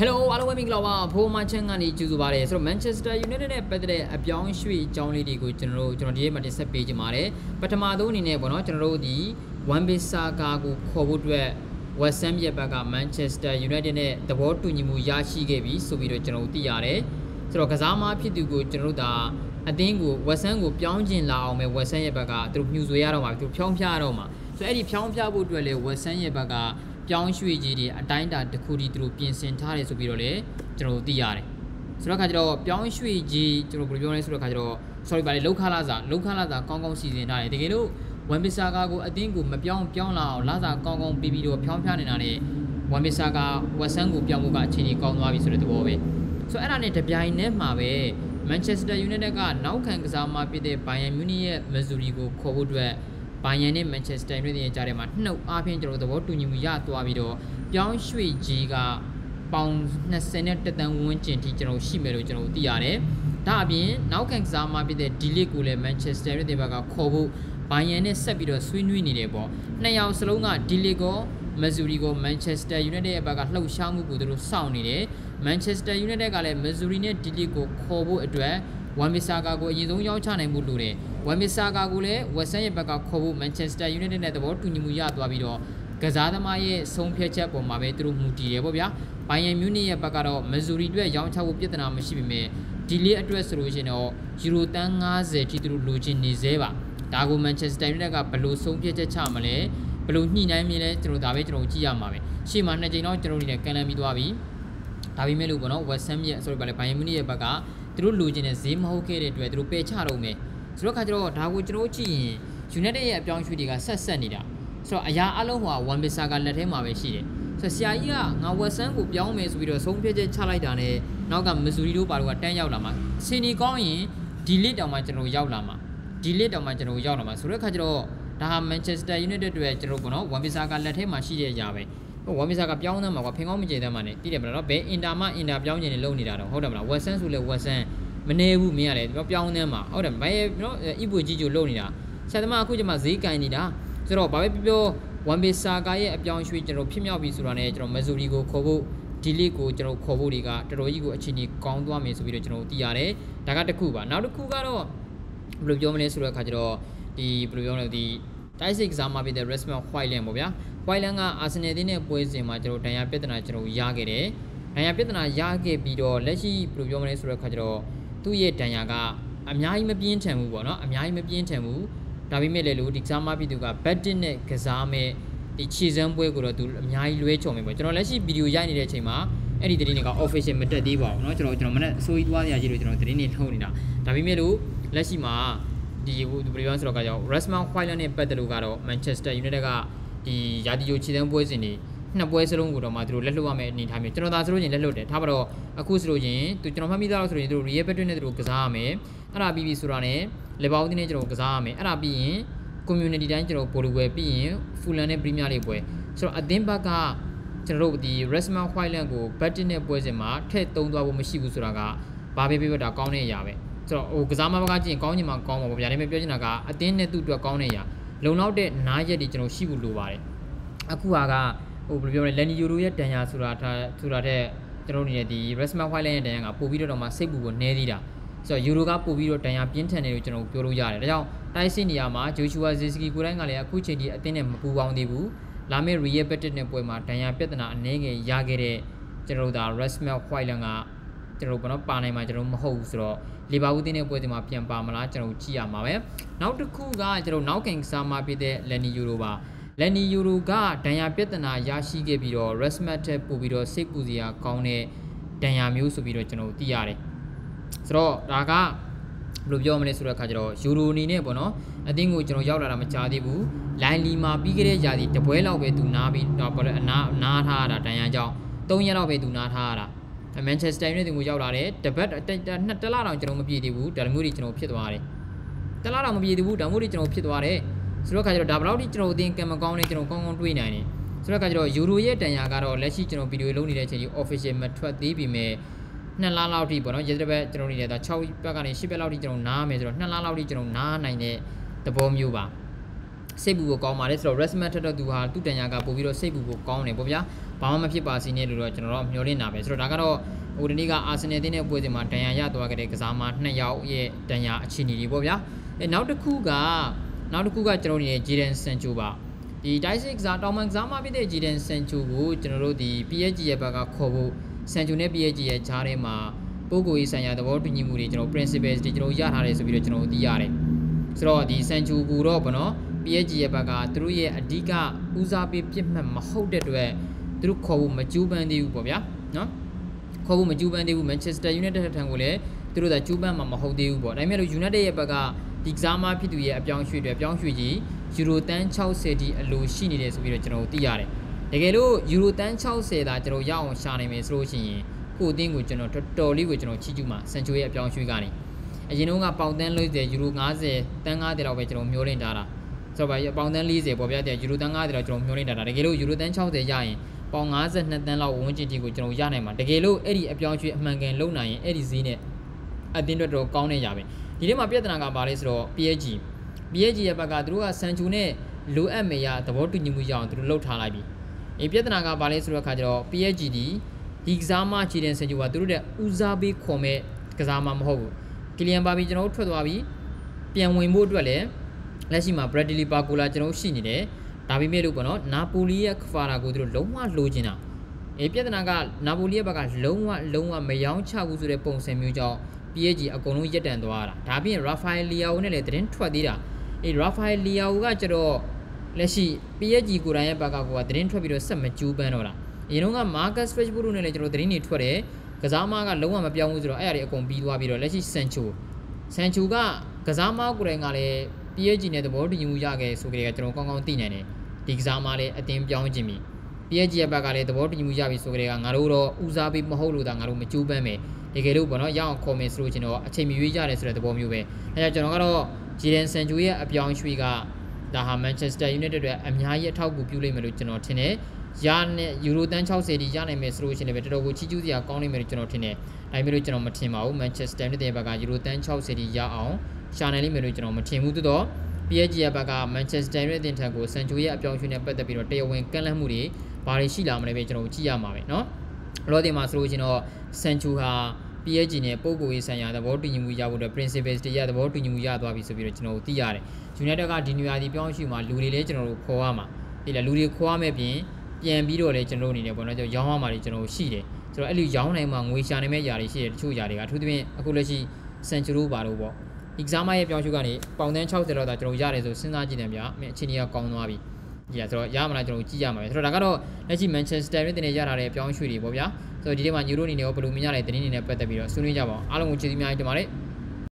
Hello အားလုံးပဲမင်္ဂလာပါဖိုးမချန်ကနေကြိုဆိုပါရစေဆိုတော့ Manchester United နဲ့ပတ်သက်တဲ့အပြောင်းရွှေ့အကြောင်းလေးတွေကိုကျွန်တော်ဒီနေ့မှတင်ဆက်ပေးကြပါမယ်ပထမဆုံးအနေနဲ့ပေါ့နော်ကျွန်တော်တို့ဒီ Wan-Bissaka ကိုခေါ်ဖို့အတွက် West Ham ရဲ့ဘက်က Manchester United နဲ့သဘောတူညီမှုရရှိခဲ့ပြီဆိုပြီးတော့ကျွန်တော်သိရတယ်ဆိုတော့ကစားမဖြစ်သူကိုကျွန်တော်တို့ဒါအသင်းကို West Ham ကိုပြောင်းကျင်လာအောင်ပဲ West Ham ရဲ့ဘက်ကသူတို့မြူဆွေရတော့မှာသူဖြောင်းဖျားတော့မှာဆိုတော့အဲ့ဒီဖြောင်းဖျားဖို့အတွက်လေ West Ham ရဲ့ဘက်ကပြောင်းရွှေ့ကြီးတွေအတိုင်းအတာတစ်ခုတည်းသူတို့ပြင်ဆင်ထားတယ်ဆိုပြီးတော့လေကျွန်တော်သိရတယ်ဆိုတော့ခါကျတော့ပြောင်းရွှေ့ကြီးကျွန်တော်ဘယ်လိုပြောလဲဆိုတော့ခါကျတော့ sorry ပါလေလောက်ခလာစာကောင်းကောင်းစီစဉ်ထားတယ်တကယ်လို့ Wan-Bissaka ကိုအသင်းကိုမပြောင်းလာအောင်လာစာကောင်းကောင်းပြီးတော့ဖြောင်းဖျားနေတာနဲ့ Wan-Bissaka West Ham ကိုပြောင်းဖို့ကအခြေအနေကောင်းသွားပြီဆိုတဲ့သဘောပဲဆိုတော့အဲ့ဒါနဲ့တပြိုင်တည်းမှာပဲ Manchester United ကနောက်ခံကစားမဖြစ်တဲ့ Bayern Munich ရဲ့ Missouri ကိုခေါ်ဖို့အတွက်Bayern နဲ့ Manchester United ရဲ့ကြားထဲမှာနှုတ်အားဖြင့်ကျွန်တော်သဘောတူညီမှုရသွားပြီးတော့ပြောင်းရွှေ့ကြီးကပေါင်21တန်းဝန်းကျင်ထိကျွန်တော်ရှိမယ်လို့ကျွန်တော်သိရတယ်။ဒါအပြင်နောက်ခံကစားမဖြစ်တဲ့ D-League ကိုလည်း Manchester United ဘက်ကခေါ်ဖို့ Bayern နဲ့ဆက်ပြီးတော့ဆွေးနွေးနေတယ်ပေါ့။နှစ်ယောက်စလုံးက D-League ကို Missouri ကို Manchester United ရဲ့ဘက်ကလှုပ်ရှားမှုကိုသူတို့စောင့်နေတယ်။ Manchester United ကလည်း Missouri နဲ့ D-League ကိုခေါ်ဖို့အတွက်Wan-Bissaka ကိုအရင်ဆုံးရောက်ချနိုင်မှုလို့တယ်Wan-Bissaka ကိုလည်း West Ham ရဲ့ဘက်ကခေါ်ဖို့ Manchester United နဲ့သဘောတူညီမှုရသွားပြီးတော့ကစားသမားရဲ့ဆုံးဖြတ်ချက်ပေါ်မှာပဲသူတို့မူတည်တယ်ပေါ့ဗျာ Bayern Munich ရဲ့ဘက်ကတော့ Missouri အတွက်ရောင်းချဖို့ပြဿနာမရှိပေမဲ့ delay အတွက်ဆိုလို့ရှိရင်တော့ Euro တန်း50ထိသူတို့လိုချင်နေသေးပါဒါကို Manchester United ကဘယ်လိုဆုံးဖြတ်ချက်ချမလဲဘယ်လိုညှိနှိုင်းမလဲကျွန်တော်ဒါပဲကျွန်တော်ကြည့်ရမှာပဲရှေ့မှာ2ချိန်တော့ကျွန်တော်တို့နေကန်လန်ပြီးသွားပြီဒါပေမဲ့လို့ပေါ့နော် West Ham ရဲ့ဆိုတော့ဗာလေ Bayern Munich ရဲ့ဘက်ကသူတို့လိုချင်တဲ့ဈေးမဟုတ်ခဲ့တဲ့အတွက်သူတို့ပယ်ချတော့မယ်ဆိုတော့ခါကျတော့ဒါကိုကျွန်တော်ကြည့်ရင် United ရဲ့အပြောင်းရွှေ့တွေကဆက်နေတာဆိုတော့အရာအလုံးဟာ Wan-Bissaka လက်ထဲမှာပဲရှိတယ်ဆိုတော့ဆရာကြီးကငါ West Ham ကိုပြောင်းမယ်ဆိုပြီးတော့ဆုံးဖြတ်ချက်ချလိုက်တာနဲ့နောက်က Missouri တို့ပါတော့ကတန်းရောက်လာမှာစီနီကောင်းရင် D-League တောင်မှကျွန်တော်ရောက်လာမှာ D-League တောင်မှကျွန်တော်ရောက်လာမှာဆိုတော့ခါကျတော့ဒါဟာ Manchester United အတွက်ကျွန်တော်ပေါ့နော် Wan-Bissaka လက်ထဲမှာရှိတဲ့အရာပဲWan-Bissaka ပြောင်းသမ်းမှာကွာဖင်ကောင်းမကျေသမ်းမှာနဲ့တည်တယ်မလားနော်ဘယ်အင်တာမှအင်တာပြောင်းကျင်နေလုံနေတာတော့ဟုတ်တယ်မလား West Ham ဆိုလဲ West Ham မနေဘူးမင်းရတယ်ပြောင်းသမ်းမှာဟုတ်တယ်ဘယ်နော်အီပွေကြီးကျိုလုံနေတာဆရာသမားအခုကျမှဈေးကင်နေတာဆိုတော့ဘာပဲပြော Wan-Bissaka ရဲ့အပြောင်းရွှေ့ကျွန်တော်ဖြစ်မြောက်ပြီဆိုတာနဲ့ကျွန်တော် Missouri ကိုခေါ်ဖို့ D-League ကိုကျွန်တော်ခေါ်ဖို့တွေကတော်တော်ကြီးကိုအခြေအနေကောင်းသွားမယ်ဆိုပြီးတော့ကျွန်တော်သိရတယ်ဒါကတစ်ခုပါနောက်တစ်ခုကတော့ဘယ်လိုပြောမလဲဆိုတော့အခါကျတော့ဒီဘယ်လိုပြောမလဲဒီတိုက်စစ်ကစားမှာဖြစ်တဲ့ Rasmus Højlund ပေါ့ဗျာ Højlund က Arsenal တင်းနဲ့ပွဲစဉ်မှာကျွန်တော်ဒဏ်ရာပြဿနာကျွန်တော်ရခဲ့တယ်ဒဏ်ရာပြဿနာရခဲ့ပြီးတော့လက်ရှိဘယ်လိုပြောမလဲဆိုတော့အခါကျတော့သူ့ရဲ့ဒဏ်ရာကအများကြီးမပြင်းထန်ဘူးပေါ့နော်အများကြီးမပြင်းထန်ဘူးဒါပေမဲ့လည်းလို့ဒီကစားမဖြစ်သူက Batting နဲ့ကစားမဲ့ဒီခြေစမ်းပွဲကိုတော့သူအများကြီးလွဲချော်မယ်ပေါ့ကျွန်တော်လက်ရှိဗီဒီယိုရိုက်နေတဲ့အချိန်မှာအဲ့ဒီသတင်းတွေက official မတက်သေးပါဘူးเนาะကျွန်တော်မနေ့အစိုးရသွားရကြီးလို့ကျွန်တော်သတင်းတွေထုတ်နေတာဒါပေမဲ့လို့လက်ရှိမှာဒီဘယ်လိုပြောဆိုတော့ကကြောင့် Rasmus Højlund နဲ့ပတ်သက်လို့ကတော့ Manchester United ကဒီရာသီယိုခြေစမ်းပွဲစဉ်တွေနှစ်ပွဲစလုံးကိုတော့မှသူတို့လက်လွတ်ရမယ်အနေထားမျိုးကျွန်တော်သာဆိုလို့ရင်လက်လွတ်တယ်ထားပါတော့အခုဆိုလို့ရင်သူကျွန်တော်မှတ်မိသားလို့ဆိုရင်သူတို့ Real Madrid နဲ့သူတို့ကစားရမယ်အဲ့ဒါပြီးပြီဆိုတာနဲ့ Liverpool နဲ့ကျွန်တော်ကစားရမယ်အဲ့ဒါပြီးရင် Community တိုင်းကျွန်တော်ပိုလိုပွဲပြီးရင် Fulham နဲ့ Premier League ပွဲဆိုတော့အသင်းဘက်ကကျွန်တော်တို့ဒီ Rasmus Højlund ကို Batting နဲ့ပွဲစဉ်မှာထည့်သုံးသွားဖို့မရှိဘူးဆိုတာကဘာပဲပြောတာကောင်းတဲ့အရာပဲဆိုတော့ဟိုကစားမဘက်ကကြည့်ရင်ကောင်းချင်မှကောင်းမှာပေါ့ဗျာဒါပေမဲ့ပြောချင်တာကအသင်းနဲ့သူ့အတွက်ကောင်းတဲ့အရာလုံလောက်တဲ့နားရက်တွေကျွန်တော်ရှိဖို့လိုပါတယ်အခုဟာကဟိုဘယ်လိုပြောလဲ Lenny Yoro ရဲ့တန်ရာဆိုတာတဲ့ကျွန်တော်နေတဲ့ဒီ Rasmus Højlund ရဲ့တန်ရာကပို့ပြီးတော့မှစိတ်ပူကိုနည်းသေးတာဆိုတော့ Yoro ကပို့ပြီးတော့တန်ရာပြင်းထန်တယ်လို့ကျွန်တော်ပြောလို့ရတယ်ဒါကြောင့်တိုက်စစ်နေရာမှာ Joshua Zirkzee ကိုယ်တိုင်ကလည်းအခုချိန်ထိအသင်းနဲ့မပူပေါင်းသေးဘူးလာမယ့် Real Madrid နဲ့ပွဲမှာတန်ရာပြဿနာအနည်းငယ်ရခဲ့တဲ့ကျွန်တော်တို့ဒါ Rasmus Højlund ကကျွန်တော်ဘာလို့ပါနိုင်မှာကျွန်တော်မဟုတ်ဘူးဆိုတော့လီဗာပူးတင်းတဲ့ပွဲစဉ်မှာပြန်ပါမလားကျွန်တော်ကြည့်ရမှာပဲနောက်တစ်ခုကကျွန်တော်နောက်ကန်ကစားမဖြစ်တဲ့ Lenny Yoro ပါLenny Yoro ကဒဏ်ရာပြဿနာရရှိခဲ့ပြီးတော့ Rasmus ထက်ပို့ပြီးတော့စိတ်ပူစရာကောင်းတဲ့ဒဏ်ရာမျိုးဆိုပြီးတော့ကျွန်တော်သိရတယ်ဆိုတော့ဒါကဘယ်လိုပြောမလဲဆိုတော့အခါကျတော့ Euro အနေနဲ့ပေါ့နော်အသင်းကိုကျွန်တော်ရောက်လာတာမကြားသေးဘူး Line လီမှာပြီးခဲ့တဲ့ຢာစီတပွဲလောက်ပဲသူနားပြီးတော့ဘာလဲနားထားရတာဒဏ်ရာကြောင့်3ရက်လောက်ပဲသူနားထားရတာManchester United ကိုရောက်လာတယ်တပတ်2လတောင်ကျွန်တော်မပြေသေးဘူးဒါမျိုးတွေကျွန်တော်ဖြစ်သွားတယ်တလတောင်မပြေသေးဘူးဒါမျိုးတွေကျွန်တော်ဖြစ်သွားတယ်ဆိုတော့ခါကျတော့ဒါဘယ်လောက်ထိကျွန်တော်အသင်ကံမကောင်းနေကျွန်တော်ကောင်းကောင်းတွေးနိုင်တယ်ဆိုတော့ခါကျတော့ Euro ရဲ့တန်ရာကတော့လက်ရှိကျွန်တော်ဗီဒီယိုလုံးနေတဲ့အချိန်ကြီး official မထွက်သေးပြီမဲ့2လလောက်ထိပေါ့နော်ရက်တစ်ပတ်ကျွန်တော်နေတာ6ပတ်ကနေ10ပတ်လောက်ထိကျွန်တော်နားမယ်ဆိုတော့2လလောက်ထိကျွန်တော်နားနိုင်တဲ့သဘောမျိုးပါစိတ်ပူကိုကောင်းပါလေဆိုတော့ Rasmus ထက်တော့သူဟာသူ့တန်ရာကပို့ပြီးတော့စိတ်ပူကိုကောင်းတယ်ပေါ့ဗျာဘာမှမဖြစ်ပါစေနဲ့လို့တော့ကျွန်တော်တို့မျှော်လင့်တာပဲဆိုတော့ဒါကတော့ဟိုဒီနေ့ကအာဆင်နယ်တင်းနဲ့ပွဲစဉ်မှာဒဏ်ရာရသွားခဲ့တဲ့ကစားမ2ယောက်ရဲ့ဒဏ်ရာအခြေအနေတွေပေါ့ဗျာနောက်တစ်ခုကကျွန်တော်တို့ဂျီဒန်ဆန်ချိုပါဒီတိုက်စစ်ကစားတောင်မှန်ကစားမဖြစ်တဲ့ဂျီဒန်ဆန်ချိုကိုကျွန်တော်တို့ဒီ PSG ရဲ့ဘက်ကခေါ်ဖို့ဆန်ချိုနဲ့ PSG ရဲ့ဂျားထဲမှာပုဂ္ဂိုလ်ရေးဆိုင်ရာသဘောတူညီမှုတွေကျွန်တော် principles တွေကျွန်တော်ရထားတယ်ဆိုပြီးတော့ကျွန်တော်သိရတယ်ဆိုတော့ဒီဆန်ချိုကိုတော့ဗောနော် PSG ရဲ့ဘက်ကသူတို့ရဲ့အဓိကဦးစားပေးပြစ်မှတ်မဟုတ်တဲ့အတွက်သူတို့ခေါ်ဖို့မကြိုးပမ်းသေးဘူးပေါ့ဗျာနော်ခေါ်ဖို့မကြိုးပမ်းသေးဘူး Manchester United ထံကိုလည်းသူတို့ကကြိုးပမ်းမှာမဟုတ်သေးဘူးပေါ့ဒါပေမဲ့လို့ United ရဲ့ဘက်ကဒီကစားမဖြစ်သူရဲ့အပြောင်းရွှေ့တွေအပြောင်းရွှေ့ကြီးယူရိုတန်း60တီအလိုရှိနေတယ်ဆိုပြီးတော့ကျွန်တော်သိရတယ်တကယ်လို့ယူရိုတန်း60သာကျွန်တော်ရအောင်ရှာနိုင်မယ်ဆိုလို့ရှိရင်ကိုအသင်းကိုကျွန်တော်တော်တော်လေးကိုကျွန်တော်ချီးကျူးမှာဆန်ချိုရဲ့အပြောင်းရွှေ့ကနေအရင်တုန်းကပေါင်တန်း40ယူရို50တန်း50လောက်ပဲကျွန်တော်မျှော်လင့်ထားတာဆိုတော့ပေါင်တန်း40ပေါ့ဗျာတဲ့ယူရိုတန်း50လောက်ကျွန်တော်မျှော်လင့်ထားတာတကယ်လို့ယူရိုတန်း60ရရင်ပေါင်52တန်းလောက်ဝန်းကျင်တီကိုကျွန်တော်ရနိုင်မှာတကယ်လို့အဲ့ဒီအပြောင်းရွှေ့အမှန်ကန်လုံနိုင်ရင်အဲ့ဒီဈေးနဲ့အသင်းတော်ကောင်းနေရပဲဒီထဲမှာပြဿနာကဘာလဲဆိုတော့ PSG ရဲ့ဘက်ကသူတို့ကဆန်ချိုနဲ့လိုအပ်မေရသဘောတူညီမှုရအောင်သူတို့လှုပ်ထားလိုက်ပြီပြဿနာကဘာလဲဆိုတော့အခါကျတော့ PSG ဒီကစားမချီတဲ့ဆန်ချိုကသူတို့တဲ့ဦးစားပေးခေါ်မဲ့ကစားမမဟုတ်ဘူးကီလီယန်ဘာဘီကျွန်တော်တို့ထွက်သွားပြီပြန်ဝင်ဖို့အတွက်လည်းလက်ရှိမှာ Bradley Barcola ကျွန်တော်ရှိနေတယ်ဒါပေမဲ့လို့ပေါ့နော်နာပိုလီရဲ့ခဖာရာကိုသူတို့လုံးဝလိုချင်တာပြဿနာကနာပိုလီရဲ့ဘက်ကလုံးဝမယောင်းချဘူးဆိုတဲ့ပုံစံမျိုးကြောင့် PSG အကုန်လုံးရက်တန်သွားတာဒါပြင် Rafael Leao နဲ့လည်းသတင်းထွက်သေးတာRafael Leao ကကျတော့လက်ရှိ PSG ကိုယ်တိုင်ရဲ့ဘက်ကကသတင်းထွက်ပြီးတော့ဆက်မကျူးပန်းတော့တာအရင်က Marcus Rashford နဲ့လည်းကျွန်တော်သတင်းတွေထွက်တယ်ကစားမကလုံးဝမပြောင်းဘူးဆိုတော့အဲ့အရာတွေအကုန်ပြီးသွားပြီးတော့လက်ရှိ Sancho ကကစားမကိုယ်တိုင်ကလည်း PSG နဲ့သဘောတူညီမှုရခဲ့ဆိုကြတဲ့ကျွန်တော်ကောင်းကောင်းသိနိုင်တယ်ဒီကစားမလည်းအတင်းပြောင်းခြင်းပြီ PSG ရဲ့ဘက်ကလည်းသဘောတူညီမှုရပြီဆိုကြတဲ့ငါတို့တော့ဦးစားပေးမဟုတ်လို့ဒါငါတို့မကျူးပန်းမယ်တကယ်လို့ပေါ့နော်ရအောင်ခေါ်မယ်ဆိုလို့ကျွန်တော်အချိန်မရွေးရတယ်ဆိုတဲ့သဘောမျိုးပဲအဲဒါကြောင့်ကျွန်တော်ကတော့ဂျီဒန်ဆန်ချိုရဲ့အပြောင်းရွှေ့ကဒါဟာ Manchester United အတွက်အများကြီးအထောက်အကူပြုလိမ့်မယ်လို့ကျွန်တော်ထင်တယ်ရနဲ့ယူရိုတန်း60တီရနိုင်မယ်ဆိုလို့ရှိရင်လည်းတော်တော်ကိုချီးကျူးစရာကောင်းလိမ့်မယ်လို့ကျွန်တော်ထင်တယ်ဒါပေမဲ့လို့ကျွန်တော်မထင်ပါဘူး Manchester United ရဲ့ဘက်ကယူရိုတန်း60တီရအောင်ရှာနိုင်လိမ့်မယ်လို့ကျွန်တော်မထင်ဘူးတော့ PSG ရဲ့ဘက်က Manchester United ထံကိုဆန်ချိုရဲ့အပြောင်းရွှေ့နဲ့ပတ်သက်ပြီးတော့တရားဝင်ကန့်လန့်မှုတွေဘာတွေရှိလာမလဲပဲကျွန်တော်ကြည့်ရမှာပဲเนาะလောဒီမှာဆိုလို့ရှိရင်တော့ဆန်ချိုဟာ PSG နဲ့ပုံကိုရေးဆိုင်ရာသဘောတူညီမှုရဖို့အတွက် principles တွေရသဘောတူညီမှုရသွားပြီဆိုပြီးတော့ကျွန်တော်တို့သိရတယ် United ကဒီနေရာဒီပြောင်းရွှေ့မှာလူတွေလည်းကျွန်တော်တို့ခေါ်ရမှာဒီလားလူတွေခေါ်ရမယ်ပြင်ပြန်ပြီးတော့လည်းကျွန်တော်တို့အနေနဲ့ပေါ့နော်ရောင်းရမှာတွေကျွန်တော်တို့ရှိတယ်ဆိုတော့အဲ့လိုရောင်းနိုင်မှာငွေရှာနိုင်မဲ့ຢာတွေရှိတယ်တချို့ຢာတွေကအထူးသဖြင့်အခုလက်ရှိ Century ပါလို့ပေါ့ exam ရဲ့ပြောင်းရွှေ့ကနေပေါင်တန်း60လောက်သာကျွန်တော်ရတယ်ဆိုစဉ်းစားကြည့်တယ်ဗျာအခြေအနေကကောင်းသွားပြီဒီလားဆိုတော့ရမလားကျွန်တော်ကြည့်ရမှာပဲဆိုတော့ဒါကတော့လက်ရှိ Manchester United နဲ့ရထားတဲ့အပြောင်းရွှေ့တွေပေါ့ဗျာဆိုတော့ဒီထဲမှာညူရိုအနေနဲ့ရောဘယ်လိုမြင်ရလဲတင်းအနေနဲ့ပတ်သက်ပြီးတော့ဆွေးနွေးကြပါအောင်အားလုံးကိုကျေးဇူးများတင်ပါတယ်